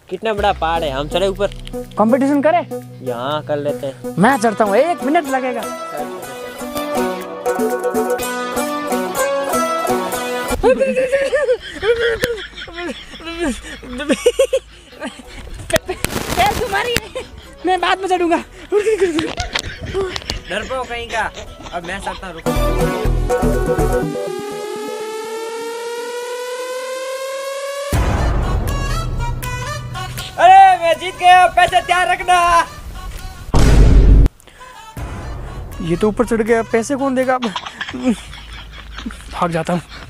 कितना बड़ा पहाड़ है, हम चले ऊपर। कंपटीशन करें? यहाँ कर लेते हैं। मैं चढ़ता हूँ, 1 मिनट लगेगा। पैर तुम्हारी है, मैं बाद में चढ़ूंगा। डरपोक कहीं का। अब मैं चढ़ता हूँ, रुको। अरे मैं जीत गया, पैसे तैयार रखना। ये तो ऊपर चढ़ गया, पैसे कौन देगा? अब भाग जाता हूँ।